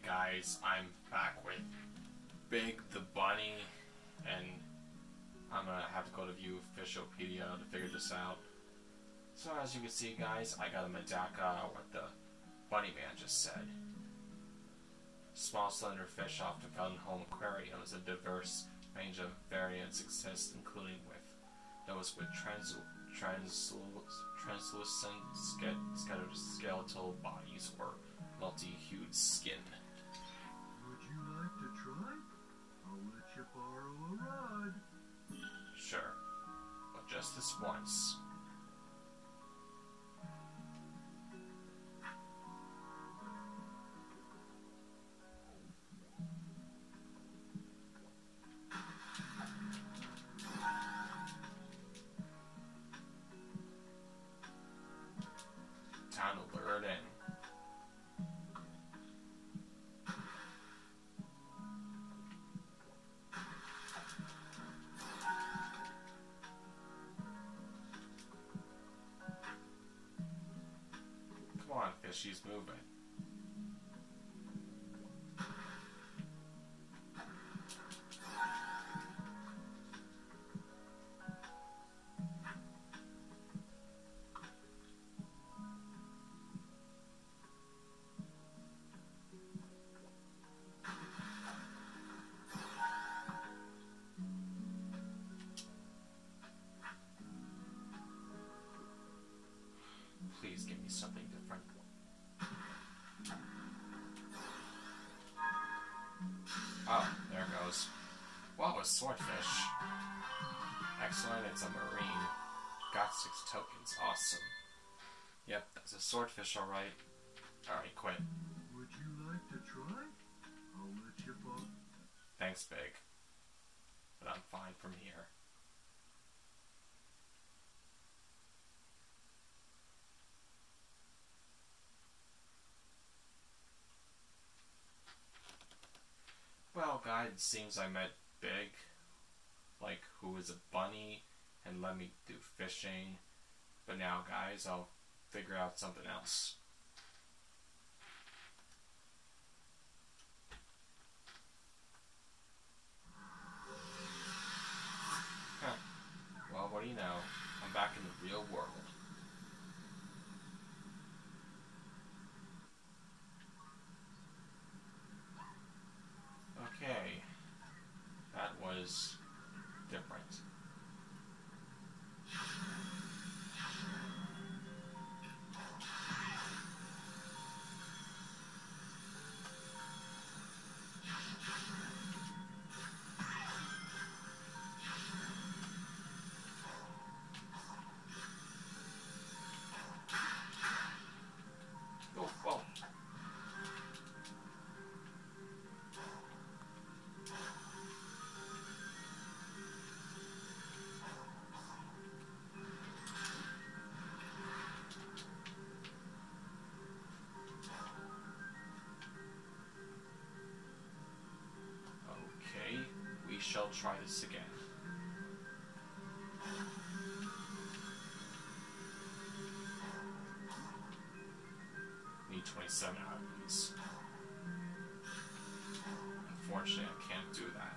guys, I'm back with Big the Bunny, and I'm gonna have to go to view Officialpedia to figure this out. So as you can see, guys, I got a Medaka, what the Bunny Man just said. Small slender fish often found in home aquariums. A diverse range of variants exist, including with those with translucent skeletal bodies or multi-hued skin. Would you like to try? I'll let you borrow a rod. Sure, but just this once. Time to lure it in. Come on, fishy's moving. Please give me something different. Oh, there it goes. Wow, a swordfish. Excellent, it's a marine. Got 6 tokens, awesome. Yep, that's a swordfish, alright. Alright, quit. Would you like to try? I'll let you borrow. Thanks, Big. But I'm fine from here. Well, guys, it seems I met Big, like, who is a bunny, and let me do fishing. But now, guys, I'll figure out something else. Huh. Well, what do you know? I'm back in the real world. Okay, that was different. Oh, whoa. Okay, we shall try this again. Need 27 out of these. Unfortunately, I can't do that.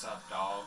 What's up, dog?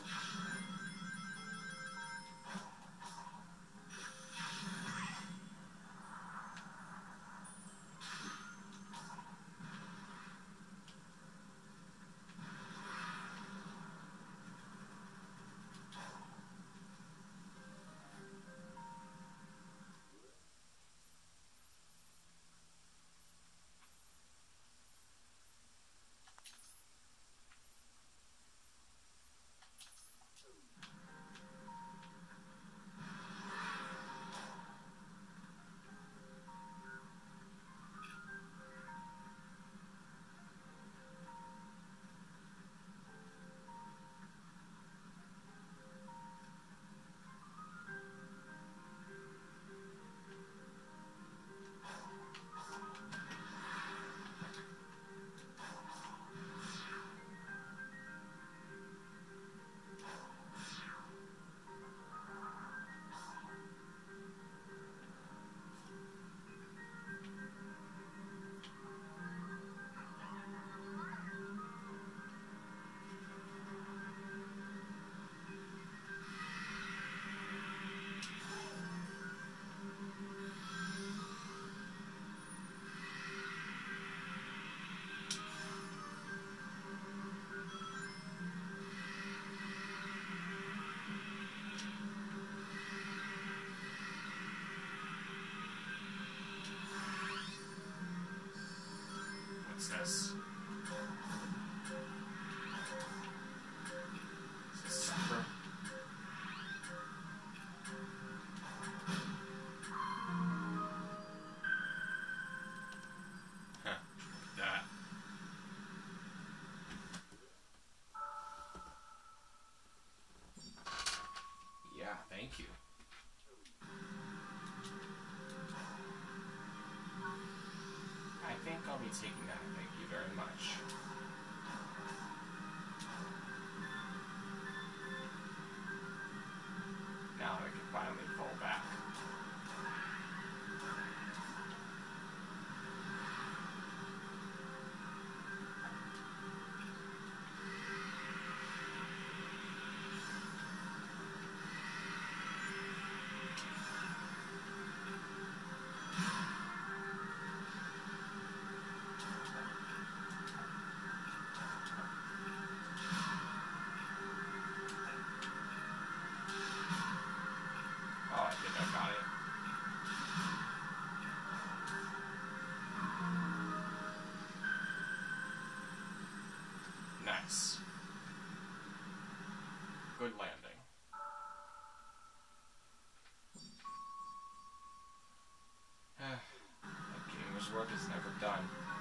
What's this? Is this supper? Huh, look at that. Yeah, thank you. I think I'll be taking that, thank you very much. Now I can finally fall back. Oh, I think I got it. Nice. Good landing. That gamer's work is never done.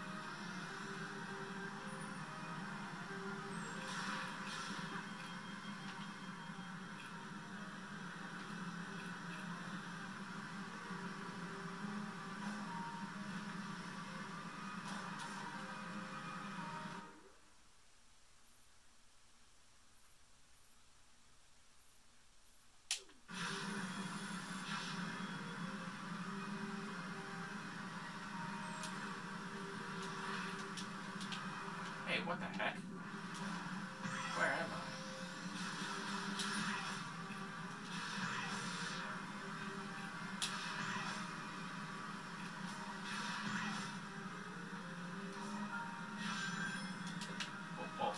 Hey, what the heck? Where am I? Oh, oh.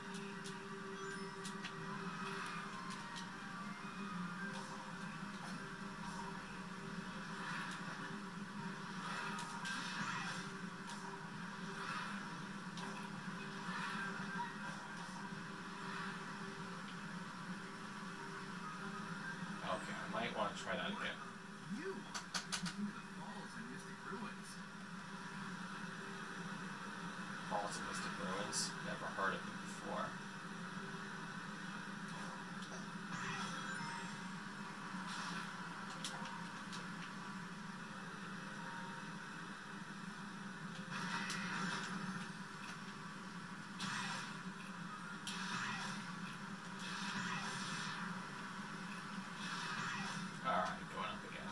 Okay, I might want to try that again. You! Into the falls and mystic ruins. Falls and Mystic Ruins. Never heard of it before. Alright, going up again.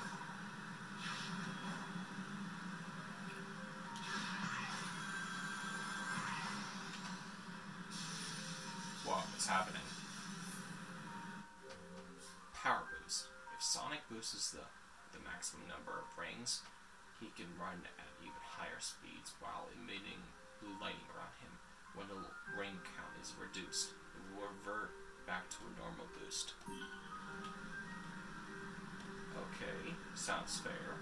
Sonic Boost is the maximum number of rings. He can run at even higher speeds while emitting blue lighting around him. When the ring count is reduced, it will revert back to a normal boost. Okay, sounds fair.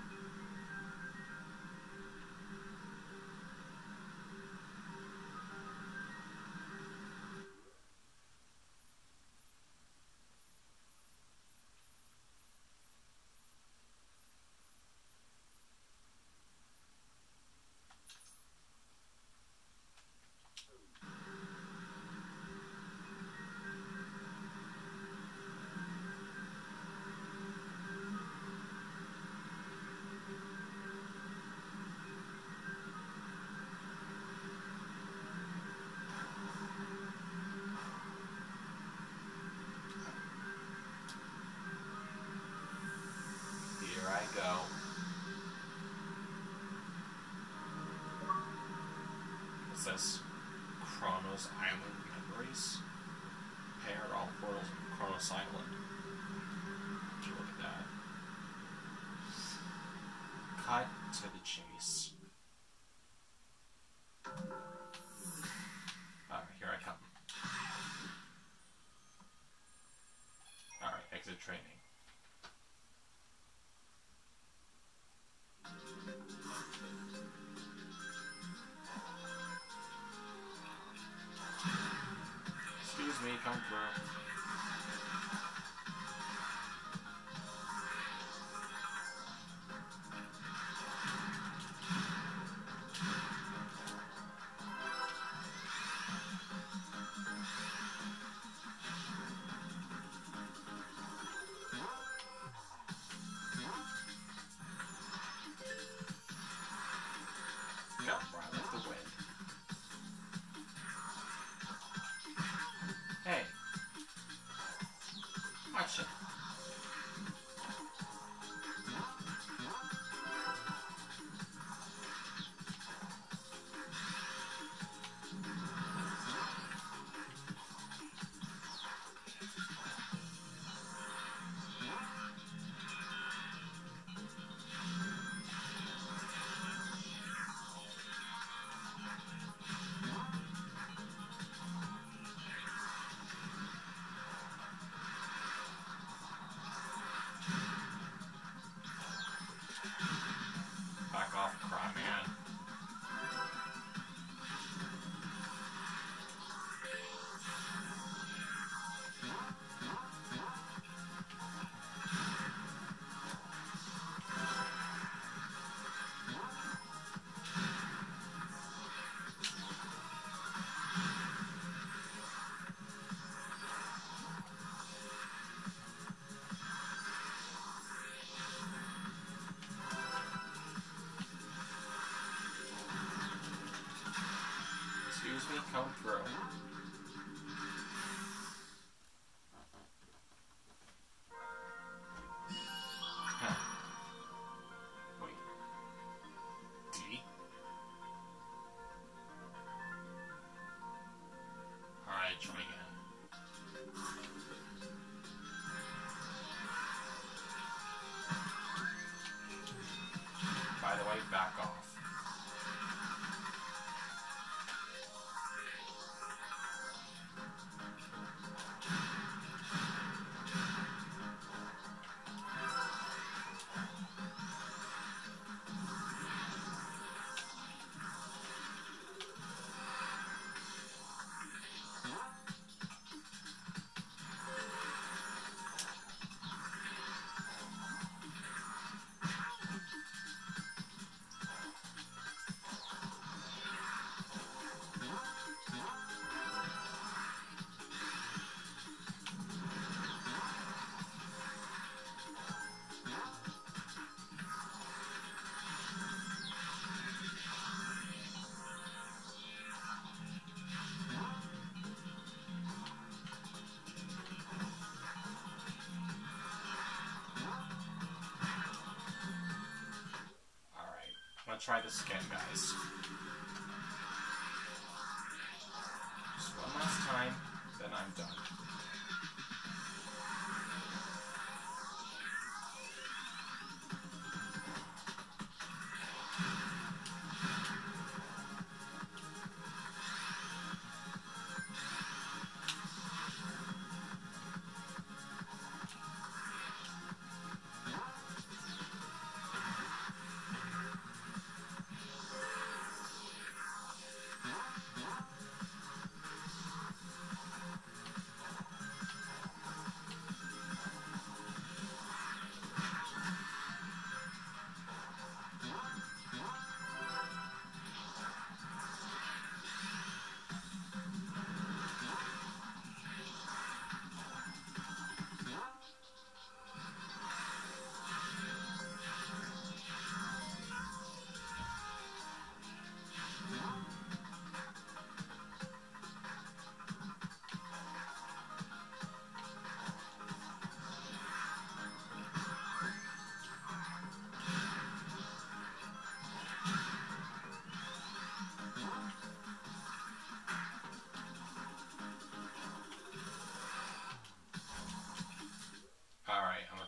Here I go. What's this? Chronos Island Memories? Paired all portals from Chronos Island. Would you look at that? Cut to the chase. Alright, here I come. Alright, exit training. Excuse me, come through. Yep, right with the wind. Hey. Watch it. Back off, cry man. Excuse me, come through. Huh. Wait. D? Alright, try again. By the way, back off. I'm gonna try this again, guys. Just one last time, then I'm done.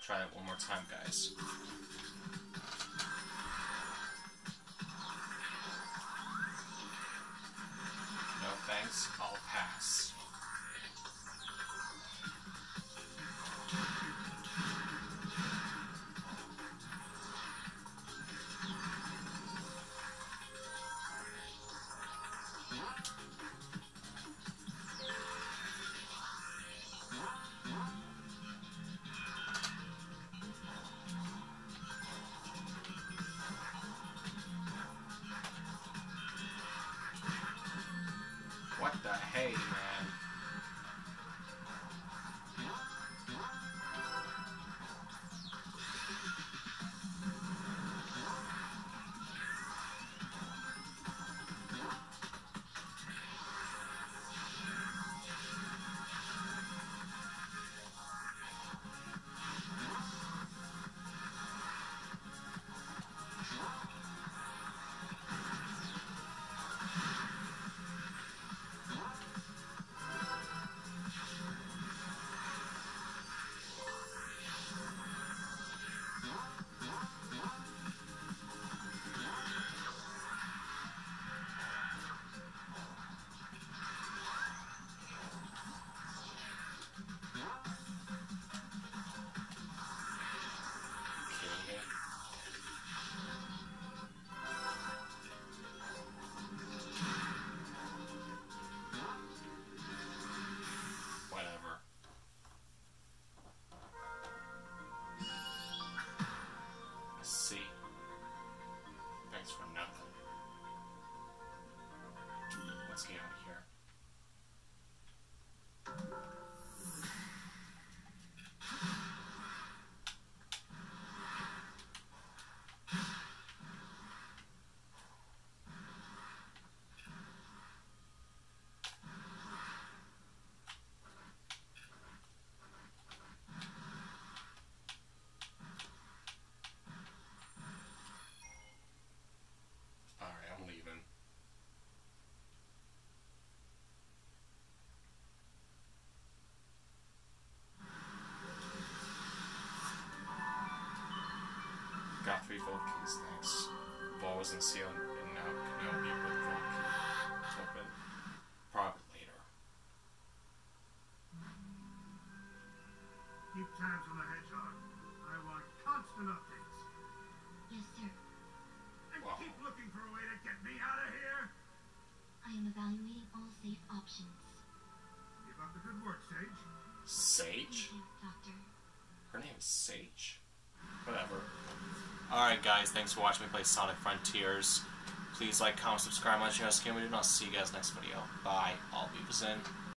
try it one more time, guys. No thanks, I'll pass. What the hey, man? Whatever. Let's see. Thanks for nothing. Let's get out of here. Alright, I'm leaving. Got 3 gold keys, thanks. Ball was in seal and now Kenobi with gold key. Open. Probably later. Keep tabs on the hedgehog. I want constant updates. Yes, sir. And Wow. keep looking for a way to get me out of here. I am evaluating all safe options. Keep up the good work, Sage. Sage? Thank you, Doctor. Her name is Sage? Whatever. Alright guys, thanks for watching me play Sonic Frontiers. Please like, comment, subscribe, my channel, and I'll see you guys next video. Bye. I'll be in.